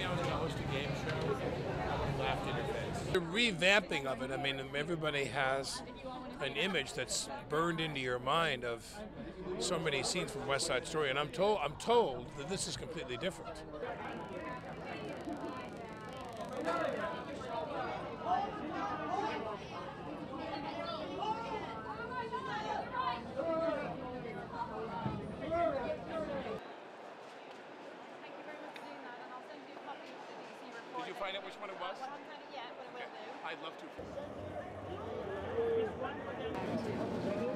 I was going to host a game show, I laughed in your face. The revamping of it, I mean, everybody has an image that's burned into your mind of so many scenes from West Side Story, and I'm told that this is completely different. Did you find out which one it was? Well, I haven't found it yet, but I will do. I'd love to.